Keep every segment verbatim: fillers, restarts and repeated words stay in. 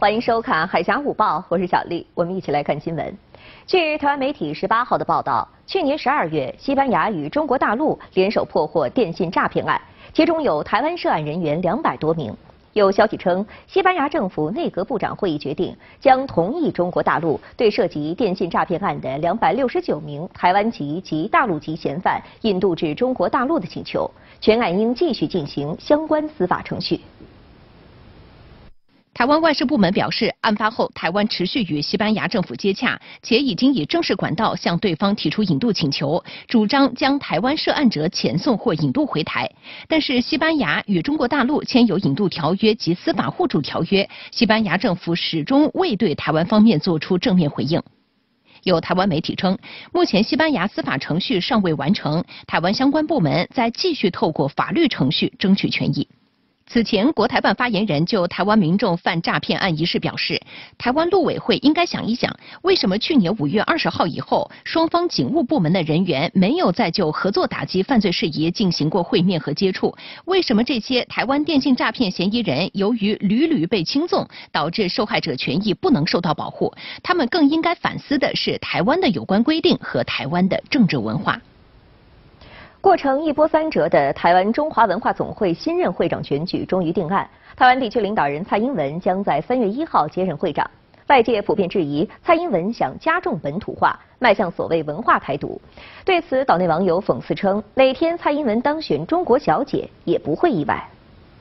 欢迎收看《海峡午报》，我是小丽，我们一起来看新闻。据台湾媒体十八号的报道，去年十二月，西班牙与中国大陆联手破获电信诈骗案，其中有台湾涉案人员两百多名。有消息称，西班牙政府内阁部长会议决定将同意中国大陆对涉及电信诈骗案的两百六十九名台湾籍及大陆籍嫌犯引渡至中国大陆的请求，全案应继续进行相关司法程序。 台湾外事部门表示，案发后，台湾持续与西班牙政府接洽，且已经以正式管道向对方提出引渡请求，主张将台湾涉案者遣送或引渡回台。但是，西班牙与中国大陆签有引渡条约及司法互助条约，西班牙政府始终未对台湾方面做出正面回应。有台湾媒体称，目前西班牙司法程序尚未完成，台湾相关部门在继续透过法律程序争取权益。此前，国台办发言人就台湾民众犯诈骗案一事表示，台湾陆委会应该想一想，为什么去年五月二十号以后，双方警务部门的人员没有再就合作打击犯罪事宜进行过会面和接触？为什么这些台湾电信诈骗嫌疑人由于屡屡被轻纵，导致受害者权益不能受到保护？他们更应该反思的是台湾的有关规定和台湾的政治文化。 过程一波三折的台湾中华文化总会新任会长选举终于定案，台湾地区领导人蔡英文将在三月一号接任会长。外界普遍质疑蔡英文想加重本土化，迈向所谓文化台独。对此，岛内网友讽刺称，哪天蔡英文当选中国小姐也不会意外。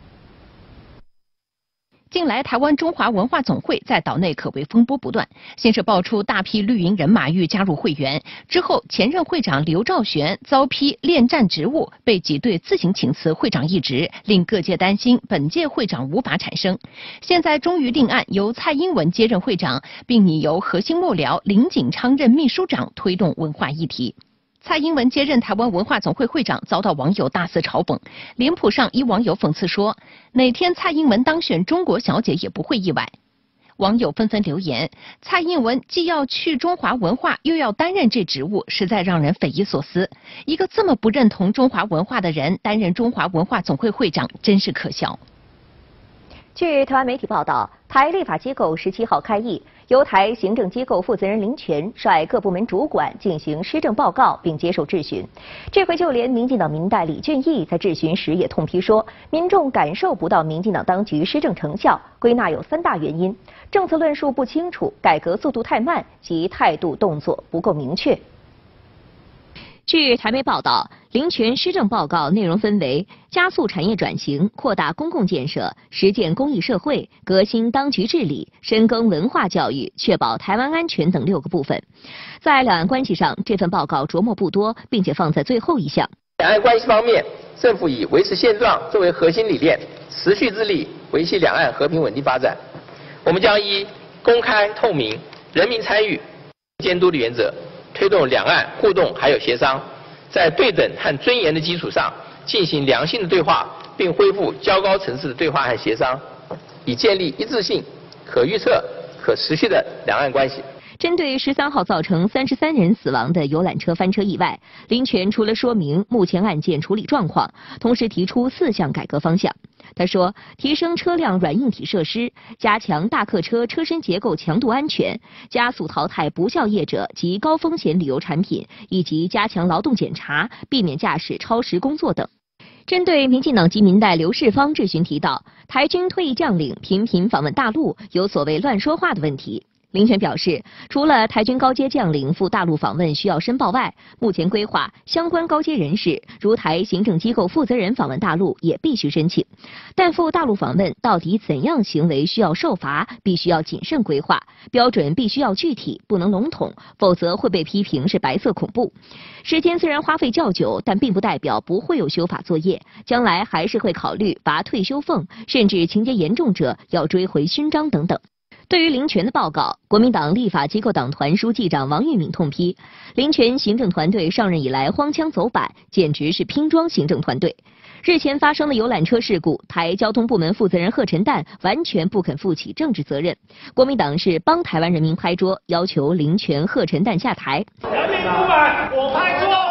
近来，台湾中华文化总会在岛内可谓风波不断。先是爆出大批绿营人马欲加入会员，之后前任会长刘兆玄遭批恋战职务，被挤兑自行请辞会长一职，令各界担心本届会长无法产生。现在终于定案，由蔡英文接任会长，并拟由核心幕僚林锦昌任秘书长，推动文化议题。蔡英文接任台湾文化总会会长，遭到网友大肆嘲讽。脸谱上一网友讽刺说：“哪天蔡英文当选中国小姐也不会意外。”网友纷纷留言：“蔡英文既要去中华文化，又要担任这职务，实在让人匪夷所思。一个这么不认同中华文化的人担任中华文化总会会长，真是可笑。” 据台湾媒体报道，台立法机构十七号开议，由台行政机构负责人林权率各部门主管进行施政报告，并接受质询。这回就连民进党民代李俊毅在质询时也痛批说，民众感受不到民进党当局施政成效，归纳有三大原因：政策论述不清楚、改革速度太慢及态度动作不够明确。据台媒报道，林权施政报告内容分为加速产业转型、扩大公共建设、实践公益社会、革新当局治理、深耕文化教育、确保台湾安全等六个部分。在两岸关系上，这份报告着墨不多，并且放在最后一项。 两岸关系方面，政府以维持现状作为核心理念，持续致力维系两岸和平稳定发展。我们将依公开、透明、人民参与、监督的原则，推动两岸互动还有协商，在对等和尊严的基础上进行良性的对话，并恢复较高层次的对话和协商，以建立一致性、可预测、可持续的两岸关系。 针对十三号造成三十三人死亡的游览车翻车意外，林权除了说明目前案件处理状况，同时提出四项改革方向。他说，提升车辆软硬体设施，加强大客车车身结构强度安全，加速淘汰不肖业者及高风险旅游产品，以及加强劳动检查，避免驾驶超时工作等。针对民进党籍民代刘世芳质询提到，台军退役将领频频访问大陆，有所谓乱说话的问题。林权表示，除了台军高阶将领赴大陆访问需要申报外，目前规划相关高阶人士，如台行政机构负责人访问大陆也必须申请。但赴大陆访问到底怎样行为需要受罚，必须要谨慎规划，标准必须要具体，不能笼统，否则会被批评是白色恐怖。时间虽然花费较久，但并不代表不会有修法作业，将来还是会考虑罚退休俸，甚至情节严重者要追回勋章等等。对于林权的报告，国民党立法机构党团书记长王玉敏痛批，林权行政团队上任以来荒腔走板，简直是拼装行政团队。日前发生的游览车事故，台交通部门负责人贺陈旦完全不肯负起政治责任。国民党是帮台湾人民拍桌，要求林权、贺陈旦下台。 人民不满，我拍桌。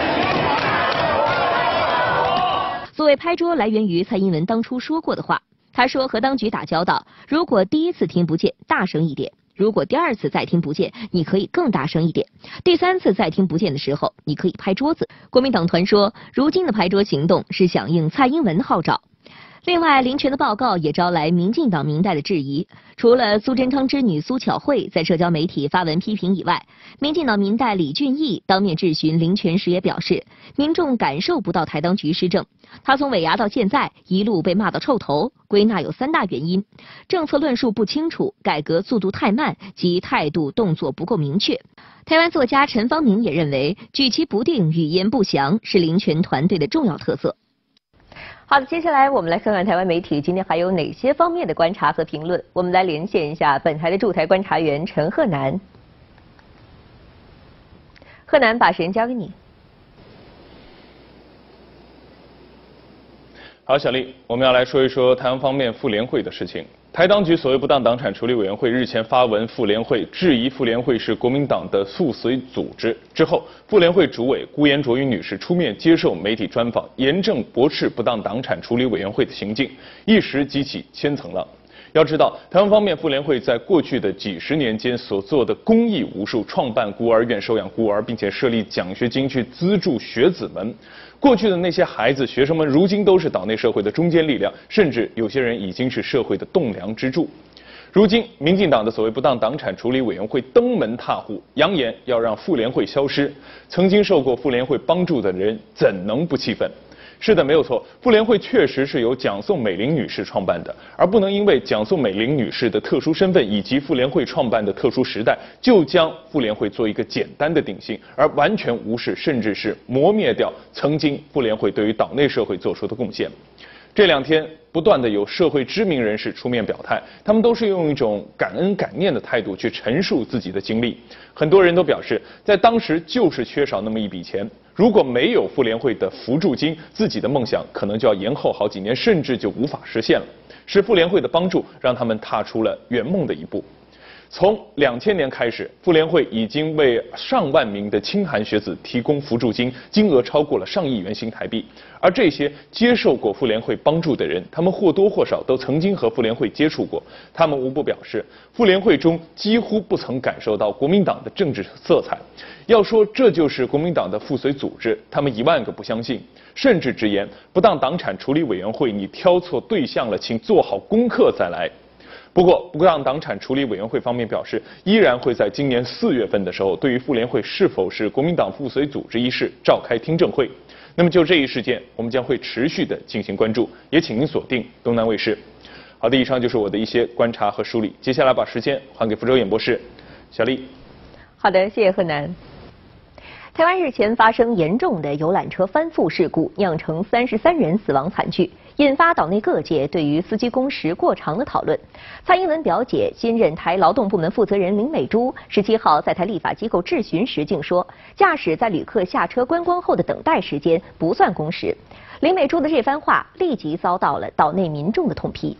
所谓拍桌，来源于蔡英文当初说过的话。 他说和当局打交道，如果第一次听不见，大声一点；如果第二次再听不见，你可以更大声一点；第三次再听不见的时候，你可以拍桌子。国民党团说，如今的拍桌行动是响应蔡英文号召。另外，林权的报告也招来民进党民代的质疑。除了苏贞昌之女苏巧慧在社交媒体发文批评以外，民进党民代李俊毅当面质询林权时也表示，民众感受不到台当局施政。他从尾牙到现在一路被骂到臭头，归纳有三大原因：政策论述不清楚、改革速度太慢及态度动作不够明确。台湾作家陈方明也认为，举棋不定、语言不详是林权团队的重要特色。好的，接下来我们来看看台湾媒体今天还有哪些方面的观察和评论。我们来连线一下本台的驻台观察员陈鹤南。鹤南，把时间交给你。 好，小丽，我们要来说一说台湾方面妇联会的事情。台当局所谓不当党产处理委员会日前发文妇联会，质疑妇联会是国民党的附随组织。之后，妇联会主委辜颜卓瑜女士出面接受媒体专访，严正驳斥不当党产处理委员会的行径，一时激起千层浪。要知道，台湾方面妇联会在过去的几十年间所做的公益无数，创办孤儿院收养孤儿，并且设立奖学金去资助学子们。过去的那些孩子、学生们，如今都是岛内社会的中坚力量，甚至有些人已经是社会的栋梁支柱。如今，民进党的所谓不当党产处理委员会登门踏户，扬言要让妇联会消失。曾经受过妇联会帮助的人，怎能不气愤？是的，没有错，妇联会确实是由蒋宋美龄女士创办的，而不能因为蒋宋美龄女士的特殊身份以及妇联会创办的特殊时代，就将妇联会做一个简单的定性，而完全无视甚至是磨灭掉曾经妇联会对于岛内社会做出的贡献。这两天不断的有社会知名人士出面表态，他们都是用一种感恩感念的态度去陈述自己的经历。很多人都表示，在当时就是缺少那么一笔钱，如果没有妇联会的扶助金，自己的梦想可能就要延后好几年，甚至就无法实现了。是妇联会的帮助，让他们踏出了圆梦的一步。从两千年开始，妇联会已经为上万名的清寒学子提供扶助金，金额超过了上亿元新台币。而这些接受过妇联会帮助的人，他们或多或少都曾经和妇联会接触过，他们无不表示，妇联会中几乎不曾感受到国民党的政治色彩。要说这就是国民党的附随组织，他们一万个不相信，甚至直言，不当党产处理委员会你挑错对象了，请做好功课再来。不过，不当党产处理委员会方面表示，依然会在今年四月份的时候，对于妇联会是否是国民党附随组织一事召开听证会。那么就这一事件，我们将会持续的进行关注，也请您锁定东南卫视。好的，以上就是我的一些观察和梳理，接下来把时间还给福州演播室，小丽。 好的，谢谢贺南。台湾日前发生严重的游览车翻覆事故，酿成三十三人死亡惨剧，引发岛内各界对于司机工时过长的讨论。蔡英文表姐、新任台劳动部门负责人林美珠十七号在台立法机构质询时竟说，驾驶在旅客下车观光后的等待时间不算工时。林美珠的这番话立即遭到了岛内民众的痛批。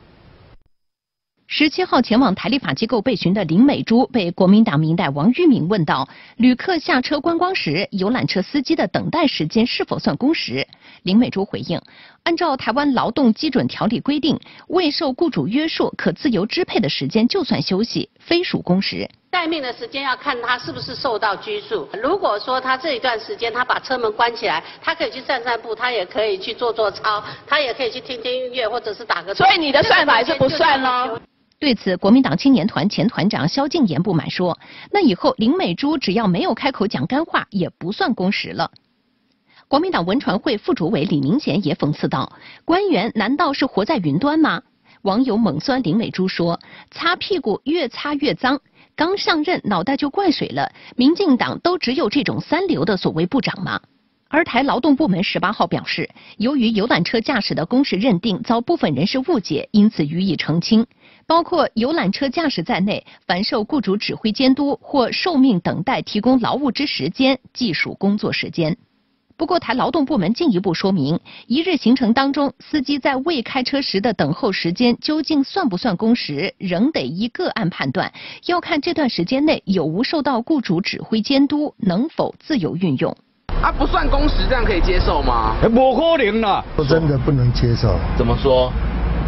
十七号前往台立法机构备询的林美珠被国民党民代王玉敏问到，旅客下车观光时，游览车司机的等待时间是否算工时？林美珠回应，按照台湾劳动基准条例规定，未受雇主约束可自由支配的时间就算休息，非属工时。 待命的时间要看他是不是受到拘束。如果说他这一段时间他把车门关起来，他可以去散散步，他也可以去做做操，他也可以去听听音乐，或者是打个。 所以你的算法还是不算咯？ 对此，国民党青年团前团长萧敬言不满说，那以后林美珠只要没有开口讲干话，也不算工时了。国民党文传会副主委李明贤也讽刺道，官员难道是活在云端吗？网友猛酸林美珠说，擦屁股越擦越脏，刚上任脑袋就灌水了，民进党都只有这种三流的所谓部长吗？而台劳动部门十八号表示，由于游览车驾驶的工时认定遭部分人士误解，因此予以澄清。包括游览车驾驶在内，凡受雇主指挥监督或受命等待提供劳务之时间，即属工作时间。不过，台劳动部门进一步说明，一日行程当中，司机在未开车时的等候时间究竟算不算工时，仍得依个案判断，要看这段时间内有无受到雇主指挥监督，能否自由运用。 啊，不算工时，这样可以接受吗？ 不可能啦， 我真的不能接受。 怎么说？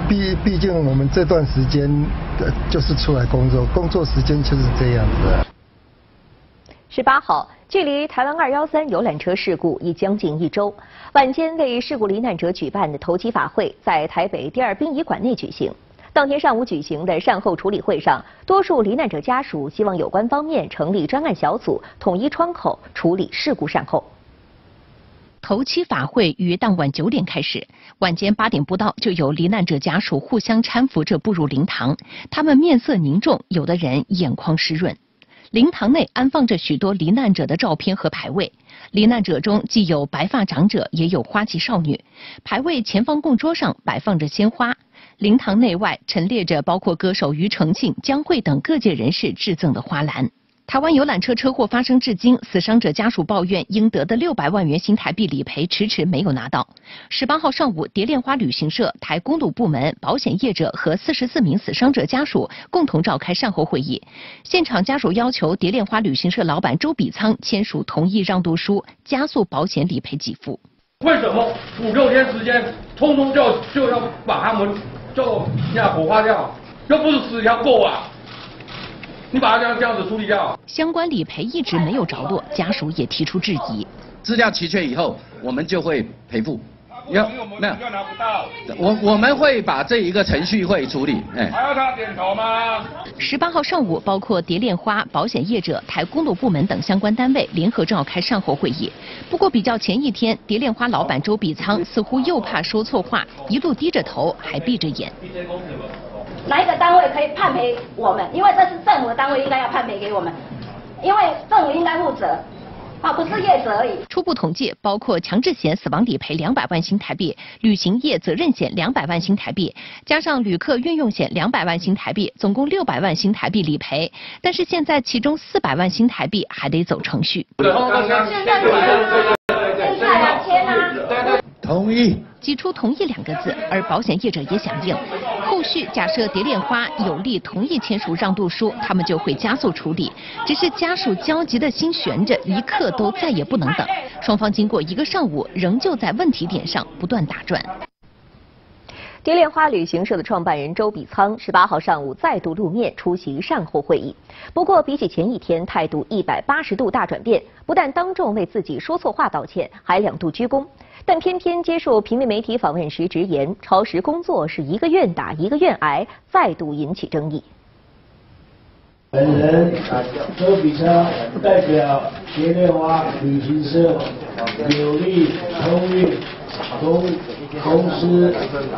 毕毕竟我们这段时间呃就是出来工作，工作时间就是这样子。 十八号，距离台湾二幺三游览车事故已将近一周，晚间为事故罹难者举办的头七法会在台北第二殡仪馆内举行。当天上午举行的善后处理会上，多数罹难者家属希望有关方面成立专案小组，统一窗口处理事故善后。 头七法会于当晚九点开始，晚间八点不到就有罹难者家属互相搀扶着步入灵堂，他们面色凝重，有的人眼眶湿润。灵堂内安放着许多罹难者的照片和牌位，罹难者中既有白发长者，也有花季少女。牌位前方供桌上摆放着鲜花。灵堂内外陈列着包括歌手庾澄庆、江蕙等各界人士致赠的花篮。台湾游览车车祸发生至今，死伤者家属抱怨应得的六百万元新台币理赔迟迟没有拿到。十八号上午，蝶恋花旅行社、台公路部门、保险业者和四十四名死伤者家属共同召开善后会议。现场家属要求蝶恋花旅行社老板周比仓签署同意让渡书，加速保险理赔给付。 为什么五六天时间，通通就就要把他们就要火化掉？又不是死条狗啊！你把它这样这样子处理掉。 相关理赔一直没有着落，家属也提出质疑。 资料齐全以后，我们就会赔付。 有没有？拿不到。 我我们会把这一个程序会处理。哎， 还要他点头吗？ 十八号上午，包括蝶恋花、保险业者、台公路部门等相关单位联合召开善后会议。不过，比较前一天，蝶恋花老板周比仓似乎又怕说错话，一路低着头，还闭着眼。 哪一个单位可以判赔我们？因为这是政府的单位，应该要判赔给我们，因为政府应该负责。啊，不是业者而已。 初步统计，包括强制险死亡理赔两百万新台币，旅行业责任险两百万新台币，加上旅客运用险两百万新台币，总共六百万新台币理赔。但是现在其中四百万新台币还得走程序。 现在现在啊，签啊。 同意。 挤出同意两个字，而保险业者也响应。后续假设蝶恋花有力同意签署让渡书，他们就会加速处理。只是家属焦急的心悬着，一刻都再也不能等。双方经过一个上午，仍旧在问题点上不断打转。 蝶恋花旅行社的创办人周比仓十八号上午再度露面出席善后会议，不过比起前一天态度一百八十度大转变，不但当众为自己说错话道歉，还两度鞠躬。但偏偏接受平面媒体访问时直言，超时工作是一个愿打一个愿挨，再度引起争议。 本人周比仓代表蝶恋花旅行社有力通运公公司，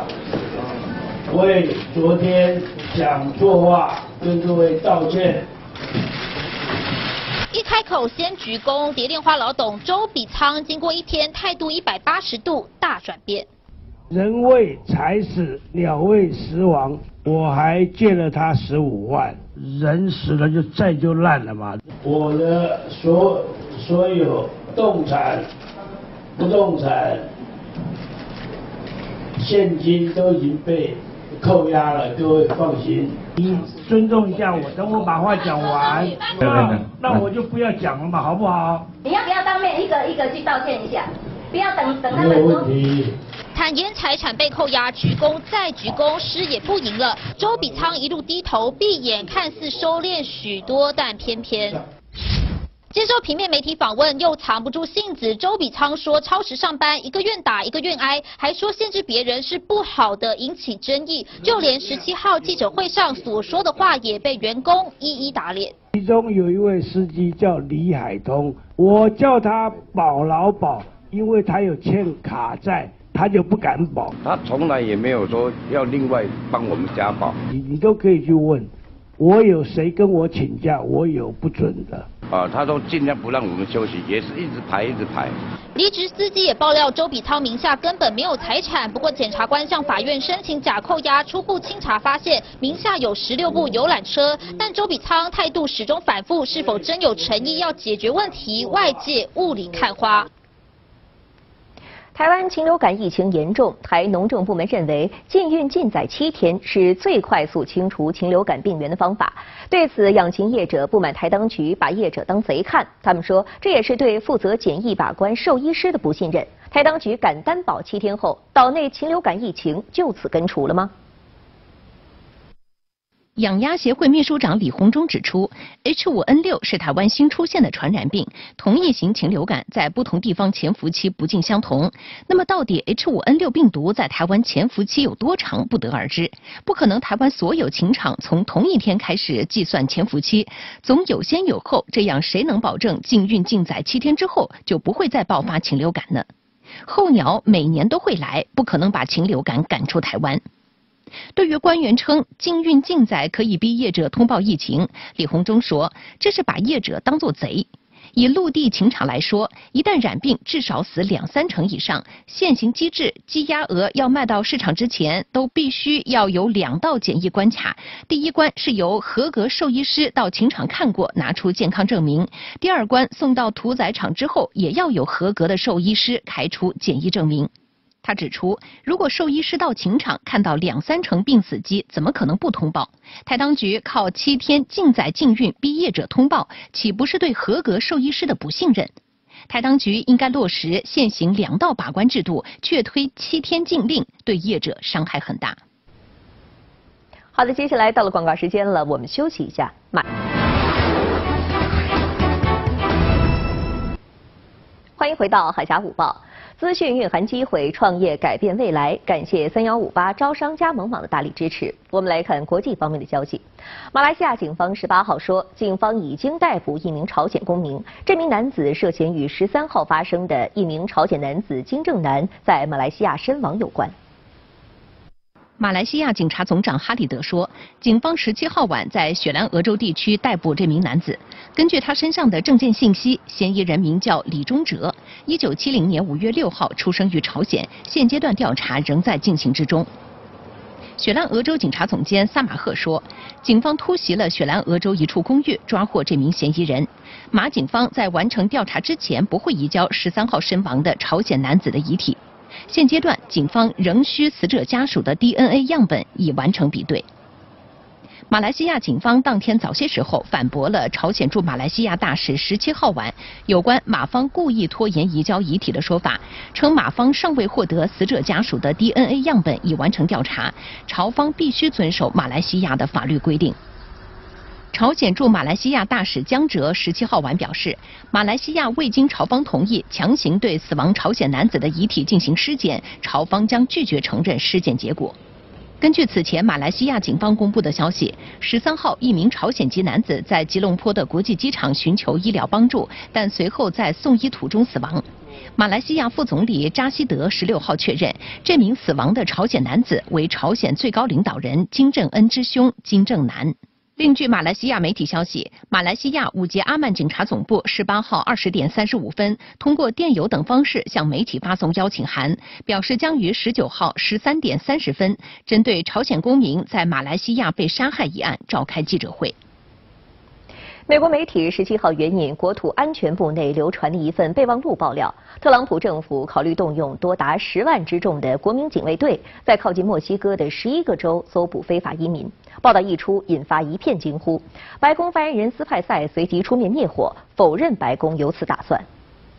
为昨天讲错话跟各位道歉。 一开口先鞠躬，蝶恋花老董周比仓经过一天态度一百八十度大转变。 人为财死，鸟为食亡，我还借了他十五万。人死了就债就烂了嘛。我的所所有动产、不动产、现金都已经被扣押了，各位放心。你尊重一下我，等我把话讲完，那那我就不要讲了嘛，好不好？ 你要不要当面一个一个去道歉一下？不要等等他们没有说。 问题。 坦言财产被扣押，鞠躬再鞠躬，失也不赢了。周比仓一路低头闭眼，看似收敛许多，但偏偏。接受平面媒体访问，又藏不住性子。周比仓说超时上班，一个愿打一个愿挨，还说限制别人是不好的，引起争议。就连十七号记者会上所说的话，也被员工一一打脸。 其中有一位司机叫李海通，我叫他保劳保，因为他有欠卡债，他就不敢保。 他从来也没有说要另外帮我们加保。 你你都可以去问，我有谁跟我请假，我有不准的。 啊，他都尽量不让我们休息，也是一直排一直排。 离职司机也爆料，周比仓名下根本没有财产。不过检察官向法院申请假扣押，初步清查发现名下有十六部游览车，但周比仓态度始终反复，是否真有诚意要解决问题，外界雾里看花。 台湾禽流感疫情严重，台农政部门认为禁运禁宰七天是最快速清除禽流感病源的方法。对此，养禽业者不满台当局把业者当贼看，他们说这也是对负责检疫把关兽医师的不信任。台当局敢担保七天后，岛内禽流感疫情就此根除了吗？ 养鸭协会秘书长李鸿忠指出 ，H 五 N 六 是台湾新出现的传染病，同一型禽流感在不同地方潜伏期不尽相同。那么，到底 H 五 N 六 病毒在台湾潜伏期有多长，不得而知。不可能台湾所有禽场从同一天开始计算潜伏期，总有先有后，这样谁能保证禁运禁宰七天之后就不会再爆发禽流感呢？候鸟每年都会来，不可能把禽流感赶出台湾。对于官员称禁运禁宰可以逼业者通报疫情，李鸿忠说这是把业者当作贼。以陆地禽场来说，一旦染病，至少死两三成以上。现行机制，鸡鸭鹅要卖到市场之前，都必须要有两道检疫关卡。第一关是由合格兽医师到禽场看过，拿出健康证明；第二关送到屠宰场之后，也要有合格的兽医师开出检疫证明。他指出，如果兽医师到禽场看到两三成病死鸡，怎么可能不通报？台当局靠七天禁宰禁运逼业者通报，岂不是对合格兽医师的不信任？台当局应该落实现行两道把关制度，却推七天禁令，对业者伤害很大。 好的，接下来到了广告时间了，我们休息一下，马。欢迎回到海峡午报。资讯蕴含机会，创业改变未来。感谢三幺五八招商加盟网的大力支持。我们来看国际方面的消息。马来西亚警方十八号说，警方已经逮捕一名朝鲜公民。这名男子涉嫌与十三号发生的一名朝鲜男子金正男在马来西亚身亡有关。 马来西亚警察总长哈里德说，警方十七号晚在雪兰莪州地区逮捕这名男子。根据他身上的证件信息，嫌疑人名叫李忠哲，一九七零年五月六号出生于朝鲜，现阶段调查仍在进行之中。雪兰莪州警察总监萨马赫说，警方突袭了雪兰莪州一处公寓，抓获这名嫌疑人。马警方在完成调查之前，不会移交十三号身亡的朝鲜男子的遗体。现阶段，警方仍需死者家属的 D N A 样本以完成比对。马来西亚警方当天早些时候反驳了朝鲜驻马来西亚大使十七号晚有关马方故意拖延移交遗体的说法，称马方尚未获得死者家属的 D N A 样本以完成调查，朝方必须遵守马来西亚的法律规定。朝鲜驻马来西亚大使江哲十七号晚表示，马来西亚未经朝方同意强行对死亡朝鲜男子的遗体进行尸检，朝方将拒绝承认尸检结果。根据此前马来西亚警方公布的消息，十三号一名朝鲜籍男子在吉隆坡的国际机场寻求医疗帮助，但随后在送医途中死亡。马来西亚副总理扎希德十六号确认，这名死亡的朝鲜男子为朝鲜最高领导人金正恩之兄金正男。另据马来西亚媒体消息，马来西亚五杰阿曼警察总部十八号二十点三十五分通过电邮等方式向媒体发送邀请函，表示将于十九号十三点三十分针对朝鲜公民在马来西亚被杀害一案召开记者会。 美国媒体十七号援引国土安全部内流传的一份备忘录爆料，特朗普政府考虑动用多达十万之众的国民警卫队，在靠近墨西哥的十一个州搜捕非法移民。报道一出，引发一片惊呼。白宫发言人斯派塞随即出面灭火，否认白宫有此打算。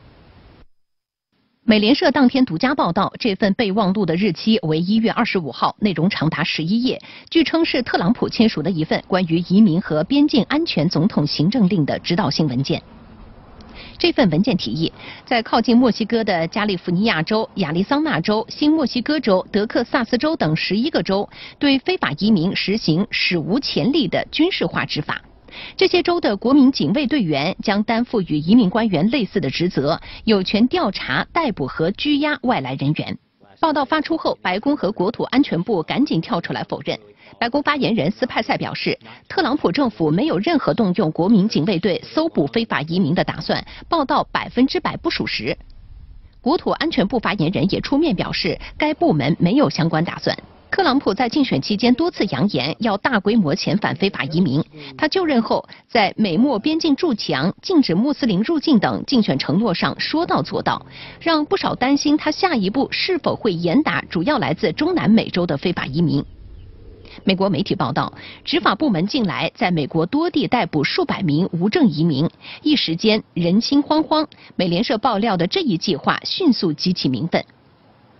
美联社当天独家报道，这份备忘录的日期为一月二十五号，内容长达十一页，据称是特朗普签署的一份关于移民和边境安全总统行政令的指导性文件。这份文件提议，在靠近墨西哥的加利福尼亚州、亚利桑那州、新墨西哥州、德克萨斯州等十一个州，对非法移民实行史无前例的军事化执法。这些州的国民警卫队员将担负与移民官员类似的职责，有权调查、逮捕和拘押外来人员。报道发出后，白宫和国土安全部赶紧跳出来否认。白宫发言人斯派塞表示，特朗普政府没有任何动用国民警卫队搜捕非法移民的打算，报道百分之百不属实。国土安全部发言人也出面表示，该部门没有相关打算。特朗普在竞选期间多次扬言要大规模遣返非法移民，他就任后在美墨边境筑墙、禁止穆斯林入境等竞选承诺上说到做到，让不少担心他下一步是否会严打主要来自中南美洲的非法移民。美国媒体报道，执法部门近来在美国多地逮捕数百名无证移民，一时间人心惶惶。美联社爆料的这一计划迅速激起民愤。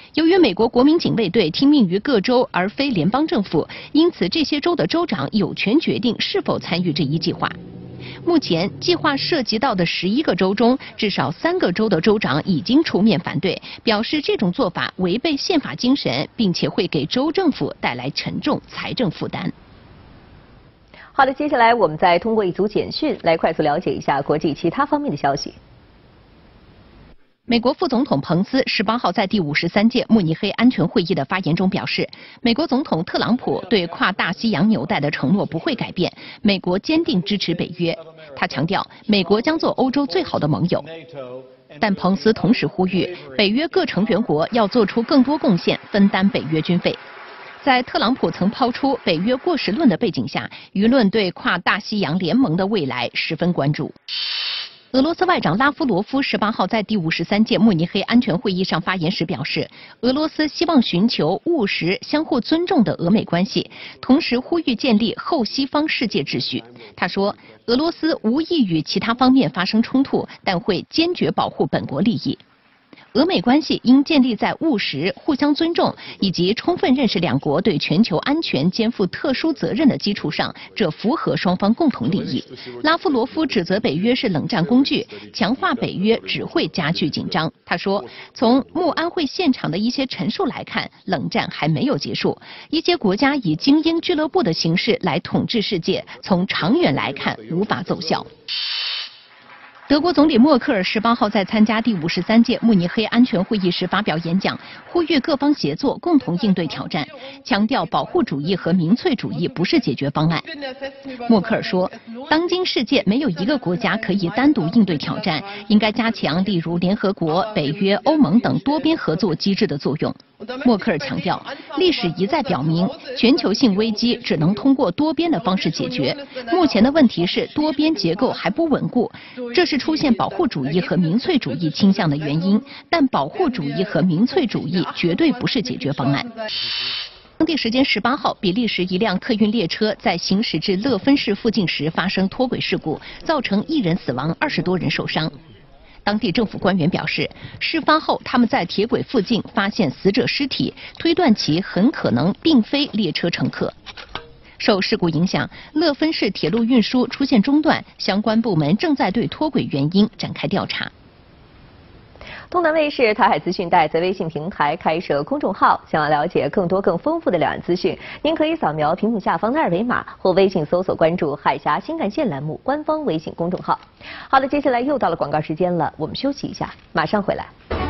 由于美国国民警卫队听命于各州而非联邦政府，因此这些州的州长有权决定是否参与这一计划。目前，计划涉及到的十一个州中，至少三个州的州长已经出面反对，表示这种做法违背宪法精神，并且会给州政府带来沉重财政负担。 好的，接下来我们再通过一组简讯来快速了解一下国际其他方面的消息。 美国副总统彭斯十八号在第五十三届慕尼黑安全会议的发言中表示，美国总统特朗普对跨大西洋纽带的承诺不会改变，美国坚定支持北约。他强调，美国将做欧洲最好的盟友。但彭斯同时呼吁，北约各成员国要做出更多贡献，分担北约军费。在特朗普曾抛出北约过时论的背景下，舆论对跨大西洋联盟的未来十分关注。俄罗斯外长拉夫罗夫十八号在第五十三届慕尼黑安全会议上发言时表示，俄罗斯希望寻求务实、相互尊重的俄美关系，同时呼吁建立后西方世界秩序。他说，俄罗斯无意与其他方面发生冲突，但会坚决保护本国利益。俄美关系应建立在务实、互相尊重以及充分认识两国对全球安全肩负特殊责任的基础上，这符合双方共同利益。拉夫罗夫指责北约是冷战工具，强化北约只会加剧紧张。他说，从慕安会现场的一些陈述来看，冷战还没有结束。一些国家以精英俱乐部的形式来统治世界，从长远来看无法奏效。德国总理默克尔十八号在参加第五十三届慕尼黑安全会议时发表演讲，呼吁各方协作，共同应对挑战，强调保护主义和民粹主义不是解决方案。默克尔说，当今世界没有一个国家可以单独应对挑战，应该加强例如联合国、北约、欧盟等多边合作机制的作用。默克尔强调，历史一再表明，全球性危机只能通过多边的方式解决。目前的问题是多边结构还不稳固，这是出现保护主义和民粹主义倾向的原因。但保护主义和民粹主义绝对不是解决方案。当地时间十八号，比利时一辆客运列车在行驶至勒芬市附近时发生脱轨事故，造成一人死亡，二十多人受伤。当地政府官员表示，事发后他们在铁轨附近发现死者尸体，推断其很可能并非列车乘客。受事故影响，勒芬市铁路运输出现中断，相关部门正在对脱轨原因展开调查。 东南卫视台海资讯带在微信平台开设公众号，想要了解更多更丰富的两岸资讯，您可以扫描屏幕下方的二维码，或微信搜索关注海峡新干线栏目官方微信公众号。好的，接下来又到了广告时间了，我们休息一下，马上回来。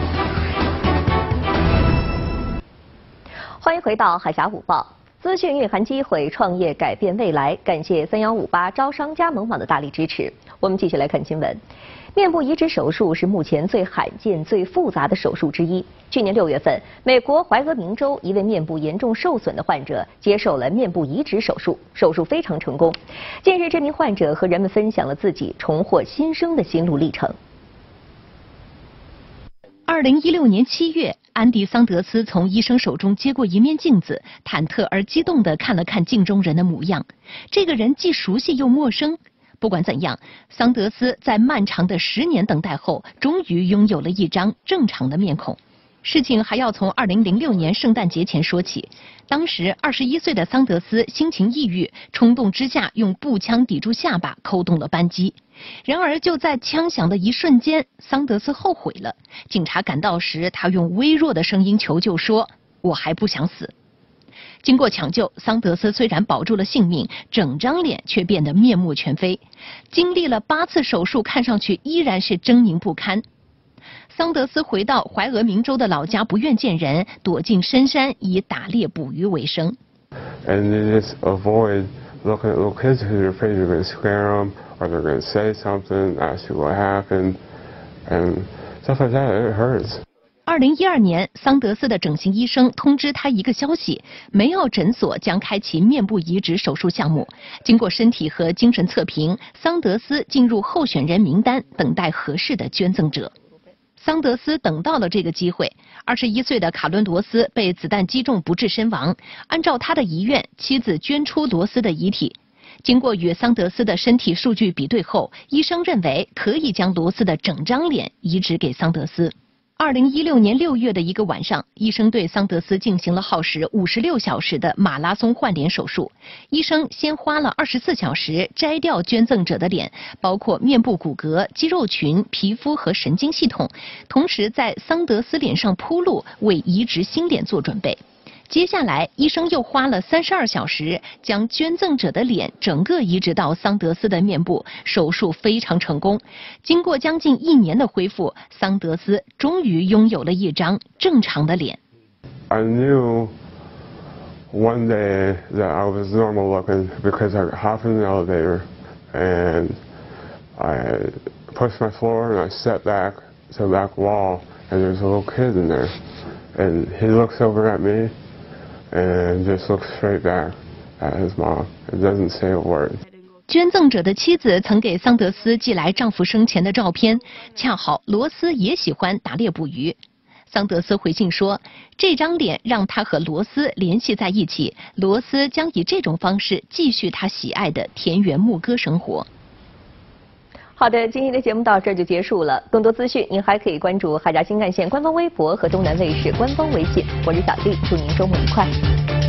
欢迎回到海峡午报，资讯蕴含机会，创业改变未来。感谢三幺五八招商加盟网的大力支持。我们继续来看新闻。面部移植手术是目前最罕见、最复杂的手术之一。去年六月份，美国怀俄明州一位面部严重受损的患者接受了面部移植手术，手术非常成功。近日，这名患者和人们分享了自己重获新生的心路历程。 二零一六年七月，安迪·桑德斯从医生手中接过一面镜子，忐忑而激动地看了看镜中人的模样。这个人既熟悉又陌生。不管怎样，桑德斯在漫长的十年等待后，终于拥有了一张正常的面孔。事情还要从二零零六年圣诞节前说起。当时二十一岁的桑德斯心情抑郁，冲动之下用步枪抵住下巴，扣动了扳机。然而就在枪响的一瞬间，桑德斯后悔了。警察赶到时，他用微弱的声音求救说：“我还不想死。”经过抢救，桑德斯虽然保住了性命，整张脸却变得面目全非。经历了八次手术，看上去依然是狰狞不堪。桑德斯回到怀俄明州的老家，不愿见人，躲进深山，以打猎捕鱼为生。 And you just avoid looking at little kids because you're afraid you're going to scare them, or they're going to say something, ask you what happened, and stuff like that. It hurts. 二零一二年，桑德斯的整形医生通知他一个消息：梅奥诊所将开启面部移植手术项目。经过身体和精神测评，桑德斯进入候选人名单，等待合适的捐赠者。桑德斯等到了这个机会。二十一岁的卡伦罗斯被子弹击中不治身亡。按照他的遗愿，妻子捐出罗斯的遗体。经过与桑德斯的身体数据比对后，医生认为可以将罗斯的整张脸移植给桑德斯。 二零一六年六月的一个晚上，医生对桑德斯进行了耗时五十六小时的马拉松换脸手术。医生先花了二十四小时摘掉捐赠者的脸，包括面部骨骼、肌肉群、皮肤和神经系统，同时在桑德斯脸上铺路，为移植新脸做准备。接下来，医生又花了三十二小时，将捐赠者的脸整个移植到桑德斯的面部，手术非常成功。经过将近一年的恢复，桑德斯终于拥有了一张正常的脸。 I knew one day that I was normal looking because I hopped in the elevator and I pushed my floor and I stepped back to the back wall and there's a little kid in there and he looks over at me.And just looks straight back at his mom. It doesn't say a word. 捐赠者的妻子曾给桑德斯寄来丈夫生前的照片，恰好罗斯也喜欢打猎捕鱼。桑德斯回信说，这张脸让他和罗斯联系在一起，罗斯将以这种方式继续他喜爱的田园牧歌生活。 好的，今天的节目到这儿就结束了。更多资讯您还可以关注海峡新干线官方微博和东南卫视官方微信。我是小丽，祝您周末愉快。